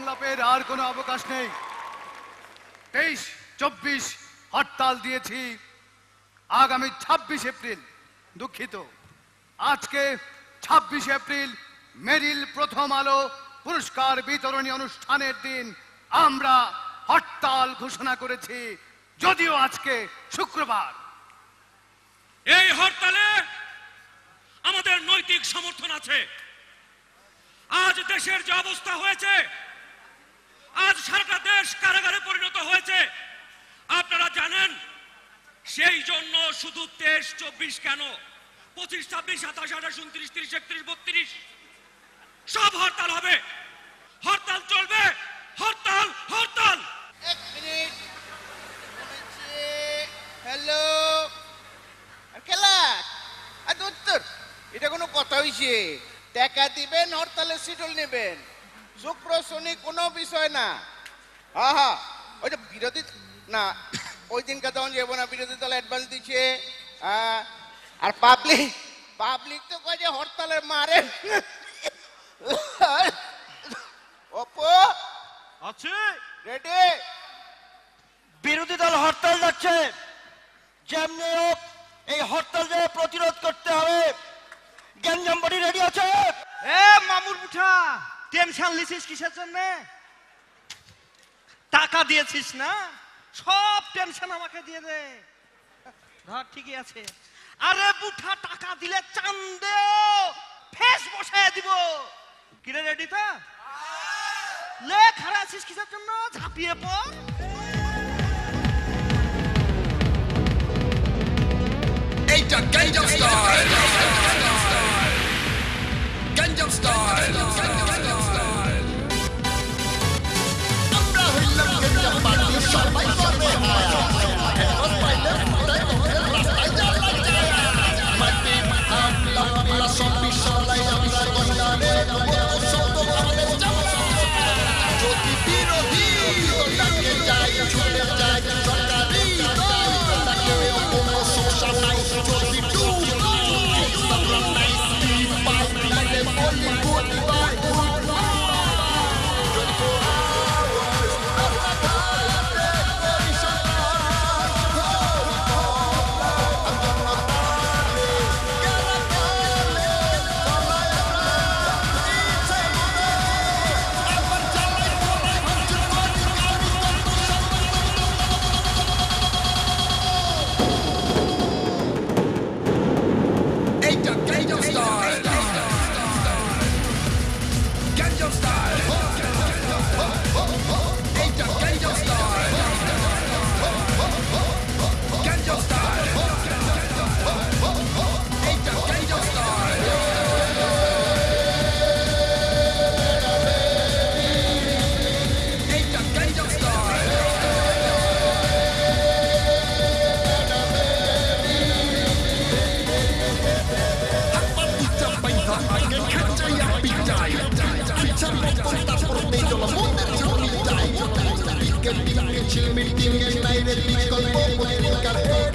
আলাপের আর কোনো অবকাশ নেই। 23-24 হরতাল দিয়েছি। আগামী 26 এপ্রিল, দুঃখিত, আজকে 26 এপ্রিল মেরিল প্রথম আলো পুরস্কার বিতরণী অনুষ্ঠানের দিন আমরা হরতাল ঘোষণা করেছি, যদিও আজকে শুক্রবার। এই হরতালে আমাদের নৈতিক সমর্থন আছে। আজ দেশের যে অবস্থা হয়েছে, আজ সারাটা দেশ কারাগারে পরিণত হয়েছে, আপনারা জানেন। সেই জন্য শুধু 23-24 কেন, 25-26, 27-28, 29, 30, 31, 32 সব হরতাল হবে। হরতাল চলবে, হরতাল হরতাল। এক মিনিট, হ্যালো খেলা উত্তর, এটা কোনো কথা হইছে? টাকা দিবেন, হরতালে সিটল নেবেন, শুক্র শনি কোনো বিষয় না। হ্যাঁ হ্যাঁ, ওই যে বিরোধী না, ওই দিনকে তখন যাবো না, বিরোধী দল অ্যাডভান্স দিচ্ছে। আর পাবলিক তো কয় যে হরতালে মারে। অপো আছে রেডি? বিরোধী দল হরতাল যাচ্ছে, যেমনি হোক এই হরতাল যে প্রতিরোধ করতে হবে। গ্যাঞ্জাম বডি রেডি আছে? এ মামুর মুঠা, টেনশন লিছিস কিসের জন্য? টাকা দিয়েছিস না, সব টেনশন আমাকে দিয়ে দে। ধর ঠিকই আছে। আরে বুঠা, টাকা দিলে চান্দে ফেস বসায় দিব। কিরে রেডি তো? লে খারাপ আছিস কিসের জন্য? ঝাঁপিয়ে পড়। এইটা Gangnam Style, Gangnam Style, আমরা হইলাম Gangnam Party, সবাই করবে হায়া, এখন পাইলে ফুটাই মুখে রাস্তায় জ্বালা যায়। মাটি আমলা আমলা সব বিষয় আমরা গন্ডারে মতো শব্দ বলে চালা। যদি বিরোধী দলকে যায় ছুটে যায় সরকারি দল, তাকে কোনো সমস্যা নাই। যদি Chill me,